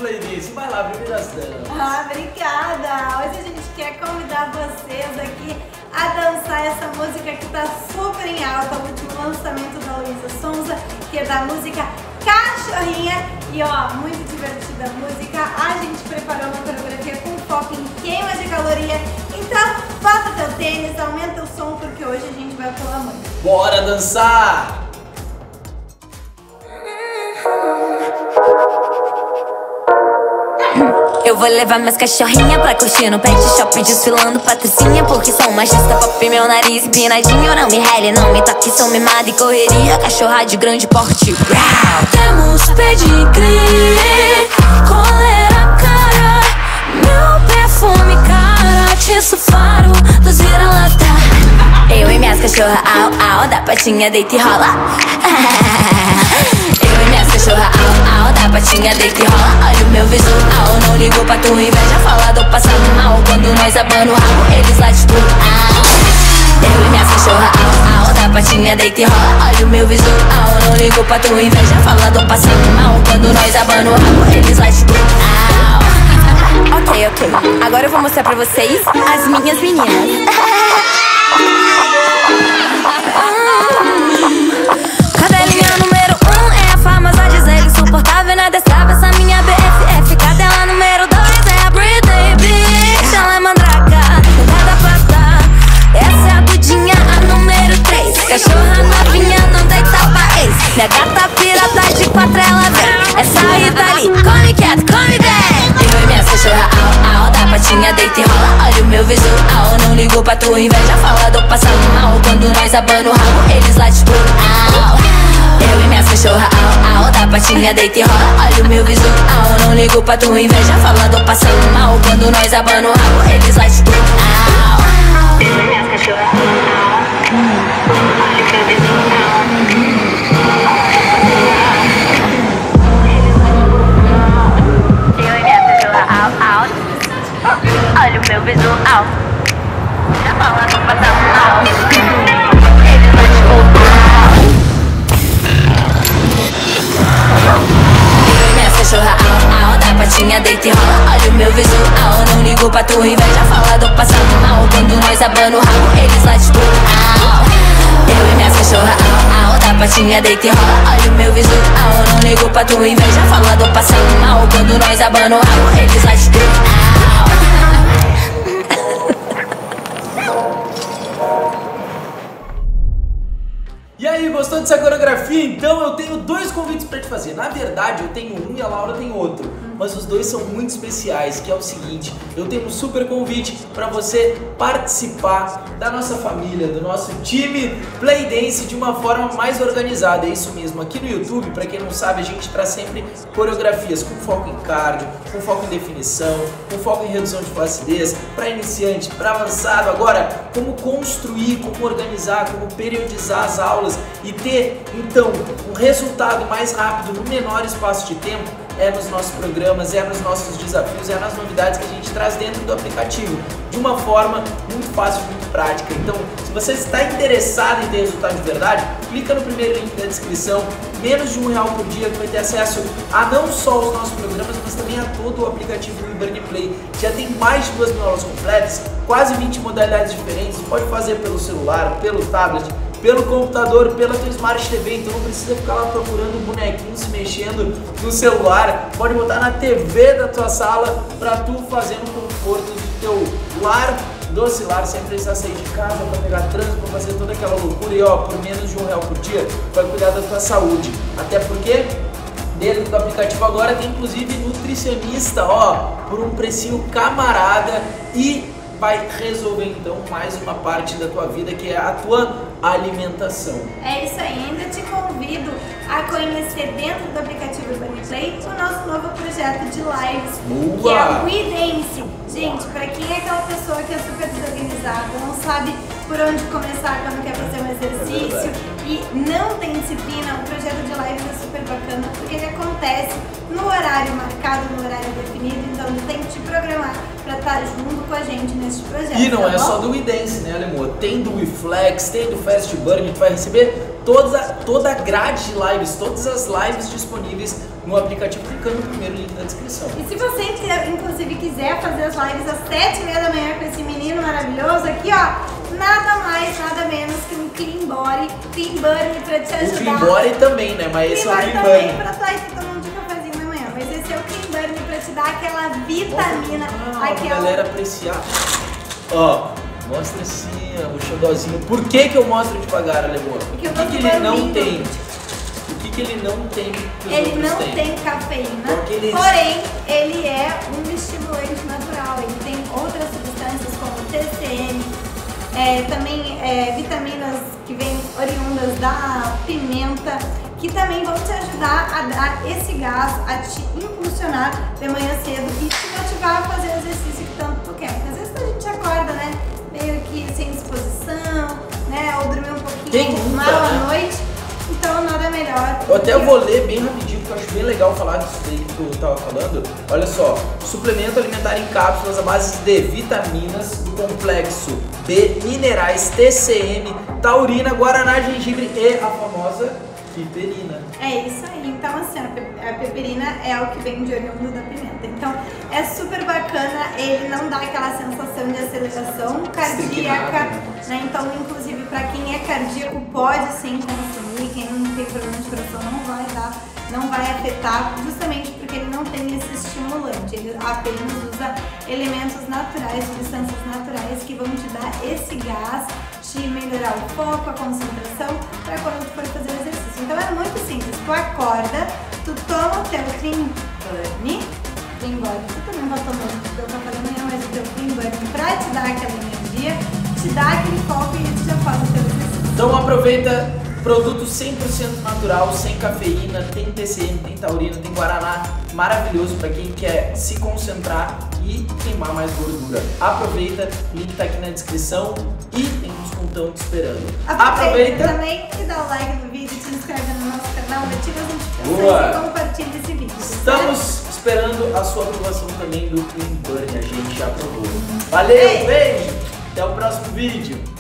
Playlist. Vai lá, primeiras damas. Ah, obrigada! Hoje a gente quer convidar vocês aqui a dançar essa música que tá super em alta, o último lançamento da Luísa Sonza, que é da música Cachorrinha. E ó, muito divertida a música. A gente preparou uma coreografia com foco em queima de caloria. Então, bota teu tênis, aumenta o som, porque hoje a gente vai pular muito. Bora dançar! Eu vou levar minhas cachorrinhas pra curtir no pet shop, desfilando patricinha, porque sou machista, pop, meu nariz empinadinho. Não me rele, não me toque, sou mimada e correria, cachorra de grande porte. Temos pedigree, coleira cara, meu perfume cara, tiço faro dos vira-lata. Eu e minhas cachorras, au, au, da patinha deita e rola. Eu e minhas cachorras, au, au, da patinha deita e rola. Olha o meu visual, não ligo pra tua inveja, fala do passando mal. Quando nós abano o rabo, eles lá de tudo, au. Eu e minhas cachorras, au, au, da patinha deita e rola. Olha o meu visual, não ligo pra tua inveja, fala do passando mal. Quando nós abano o rabo, eles lá de tudo, au. Ok, agora eu vou mostrar pra vocês as minhas meninas. Cadelinha número 1 é a famosa Gisele, insuportável na destrava, essa minha BFF. Cadela número 2 é a Britney Bitch, ela é mandraca, nada prata. Essa é a Dudinha, a número 3, cachorra novinha, não deita pra ex. Minha gata pirata de 4, ela vem, essa Rita ali, come quieto, come bem. Eu e minhas cachorra, au, au, da patinha deita e rola. Olha o meu visual, não ligo pra tua inveja, fala do passando mal. Quando nós abano o rabo, eles lá de tudo, au. Eu e minhas cachorra, au, au, da patinha deita e rola. Olha o meu visual, não ligo pra tua inveja, fala do passando mal. Quando nós abano o rabo, eles lá de tudo, au. Eu e minhas cachorra, au, olha o meu visual. Eu e minhas cachorra, au, au, olha o meu visual, já fala do passando mal. Eles lá de tudo, cachorra, au, au, da patinha deita e rola. Olha o meu visual, não ligo pra tua inveja, fala do passando mal. Quando nós abano o rabo, eles lá de tudo, au. Eu e minhas cachorra, au, au, da patinha deita e rola. Olha o meu visual, não ligo pra tua inveja, fala do passando mal. Quando nós abano o rabo, eles lá de tudo, au. E aí, gostou dessa coreografia? Então eu tenho dois convites pra te fazer. Na verdade, eu tenho um e a Laura tem outro, mas os dois são muito especiais, que é o seguinte: eu tenho um super convite pra você participar da nossa família, do nosso time Playdance de uma forma mais organizada. É isso mesmo, aqui no YouTube, pra quem não sabe, a gente traz sempre coreografias com foco em cardio, com foco em definição, com foco em redução de flacidez, pra iniciante, pra avançado. Agora, como construir, como organizar, como periodizar as aulas e ter, então, um resultado mais rápido no menor espaço de tempo, é nos nossos programas, é nos nossos desafios, é nas novidades que a gente traz dentro do aplicativo, de uma forma muito fácil, muito prática. Então, se você está interessado em ter resultado de verdade, clica no primeiro link da descrição, menos de R$1 por dia, que vai ter acesso a não só os nossos programas, mas também a todo o aplicativo do Burn Play. Já tem mais de 2.000 aulas completas, quase 20 modalidades diferentes, você pode fazer pelo celular, pelo tablet, pelo computador, pela tua Smart TV, então não precisa ficar lá procurando um bonequinho se mexendo no celular. Pode botar na TV da tua sala para tu fazer no conforto do teu lar, doce lar, sem precisar sair de casa para pegar trânsito, para fazer toda aquela loucura. E ó, por menos de R$1 por dia, vai cuidar da tua saúde. Até porque dentro do aplicativo agora tem inclusive nutricionista, ó, por um precinho camarada, e vai resolver então mais uma parte da tua vida, que é a tua alimentação. É isso aí, ainda te convido a conhecer dentro do aplicativo Burn Play o nosso novo projeto de lives, que é o WeDance. Gente, pra quem é aquela pessoa que é super desorganizada, não sabe por onde começar quando quer fazer um exercício e não tem disciplina, o projeto de lives é super bacana, porque ele acontece no horário marcado, no horário definido, então tem que te programar pra estar junto com a gente nesse projeto. E não é só do WeDance, né, Alemô? Tem do WeFlex, tem do Fast Burn, tu vai receber toda a grade de lives, todas as lives disponíveis no aplicativo, clicando no primeiro link da descrição. E se você, inclusive, quiser fazer as lives às 7h30 da manhã com esse menino maravilhoso aqui, ó, nada mais, nada menos que um Clean Burn pra te ajudar. O Clean Body também, né? Mas esse é o Clean Burn. também pra estar aqui tomando de cafezinho da manhã, mas esse é o Clean Burn pra te dar aquela vitamina, aquela... galera apreciar. Ó, mostra assim, o xodózinho. Por que eu mostro devagar, Alemão? O que ele não tem? O que ele não tem que os Ele outros não têm? tem cafeína, Eles... porém ele é um estimulante natural. Ele tem outras substâncias como TCM, também vitaminas que vêm oriundas da pimenta, que também vão te ajudar a dar esse gás, a te impulsionar de manhã cedo e te motivar a fazer o exercício que tanto tu quer. Porque às vezes a gente acorda, né, meio que sem disposição, né, ou dormir um pouquinho mal à noite. Então nada melhor. Eu até vou ler bem rapidinho, porque eu acho bem legal falar disso daí que tu tava falando. Olha só, suplemento alimentar em cápsulas à base de vitaminas do complexo B, minerais, TCM, taurina, guaraná, gengibre e a famosa piperina. É isso aí, então assim, a piperina é o que vem de oriundo da pimenta. Então é super bacana, ele não dá aquela sensação de aceleração cardíaca, né? Então, inclusive, para quem é cardíaco pode sim consumir, quem não tem problema de coração não vai afetar, justamente porque ele não tem esse estimulante, ele apenas usa elementos naturais, substâncias naturais que vão te dar esse gás, te melhorar o foco, a concentração, para quando tu for fazer o exercício. Então é muito simples, tu acorda, tu toma o teu Clean Burn, tu também vai tomar o teu café da manhã, mas o teu Clean Burn pra te dar aquela energia, te dá aquele foco e tu já faz o teu exercício. Então aproveita. Produto 100% natural, sem cafeína, tem TCM, tem taurina, tem guaraná, maravilhoso para quem quer se concentrar e queimar mais gordura. Aproveita, o link tá aqui na descrição e tem um descontão te esperando. Aproveita também e dá o like no vídeo, te inscreve no nosso canal, ativa as notificações e compartilha esse vídeo. Estamos esperando a sua aprovação também do Clean Burn, a gente já aprovou. Valeu, beijo, até o próximo vídeo.